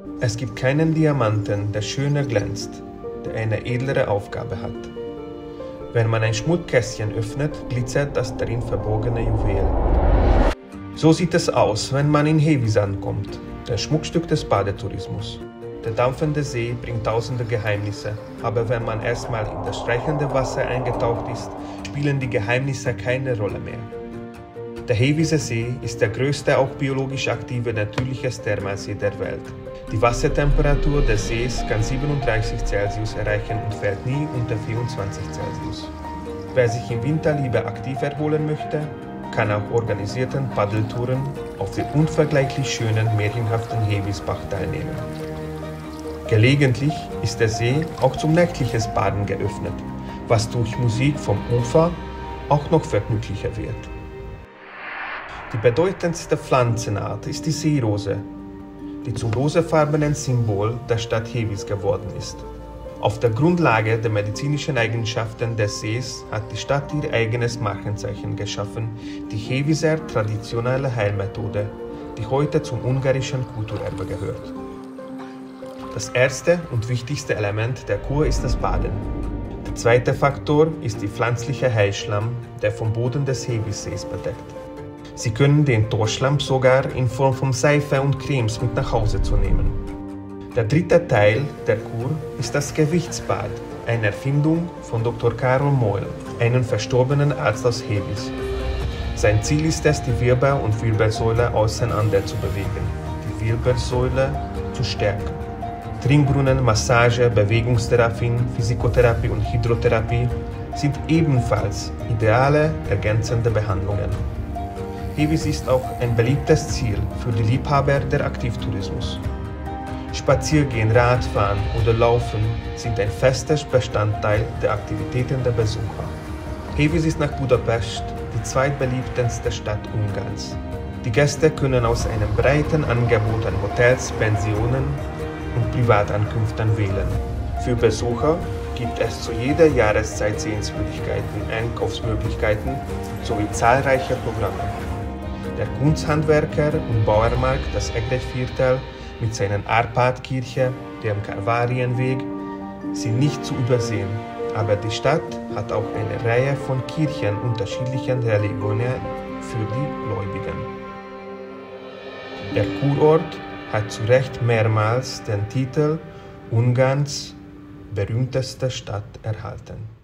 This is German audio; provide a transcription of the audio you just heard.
Es gibt keinen Diamanten, der schöner glänzt, der eine edlere Aufgabe hat. Wenn man ein Schmuckkästchen öffnet, glitzert das darin verborgene Juwel. So sieht es aus, wenn man in Hevis ankommt, das Schmuckstück des Badetourismus. Der dampfende See bringt tausende Geheimnisse, aber wenn man erstmal in das streichende Wasser eingetaucht ist, spielen die Geheimnisse keine Rolle mehr. Der Heviser See ist der größte, auch biologisch aktive natürliche Thermalsee der Welt. Die Wassertemperatur des Sees kann 37 Celsius erreichen und fällt nie unter 24 Celsius. Wer sich im Winter lieber aktiv erholen möchte, kann auch organisierten Paddeltouren auf den unvergleichlich schönen, märchenhaften Hevisbach teilnehmen. Gelegentlich ist der See auch zum nächtliches Baden geöffnet, was durch Musik vom Ufer auch noch vergnüglicher wird. Die bedeutendste Pflanzenart ist die Seerose, die zum rosafarbenen Symbol der Stadt Hevis geworden ist. Auf der Grundlage der medizinischen Eigenschaften des Sees hat die Stadt ihr eigenes Markenzeichen geschaffen, die Heviser traditionelle Heilmethode, die heute zum ungarischen Kulturerbe gehört. Das erste und wichtigste Element der Kur ist das Baden. Der zweite Faktor ist die pflanzliche Heilschlamm, der vom Boden des Hevissees bedeckt. Sie können den Torschlamm sogar in Form von Seife und Cremes mit nach Hause zu nehmen. Der dritte Teil der Kur ist das Gewichtsbad, eine Erfindung von Dr. Karol Moyle, einem verstorbenen Arzt aus Hevis. Sein Ziel ist es, die Wirbel und Wirbelsäule auseinander zu bewegen, die Wirbelsäule zu stärken. Trinkbrunnen, Massage, Bewegungstherapien, Physikotherapie und Hydrotherapie sind ebenfalls ideale ergänzende Behandlungen. Hevis ist auch ein beliebtes Ziel für die Liebhaber der Aktivtourismus. Spaziergehen, Radfahren oder Laufen sind ein fester Bestandteil der Aktivitäten der Besucher. Hevis ist nach Budapest die zweitbeliebteste Stadt Ungarns. Die Gäste können aus einem breiten Angebot an Hotels, Pensionen und Privatankünften wählen. Für Besucher gibt es zu jeder Jahreszeit Sehenswürdigkeiten, Einkaufsmöglichkeiten sowie zahlreiche Programme. Der Kunsthandwerker und Bauernmarkt, das Egret-Viertel mit seiner Arpad-Kirche, dem Kalvarienweg, sind nicht zu übersehen, aber die Stadt hat auch eine Reihe von Kirchen unterschiedlichen Religionen für die Gläubigen. Der Kurort hat zu Recht mehrmals den Titel Ungarns berühmteste Stadt erhalten.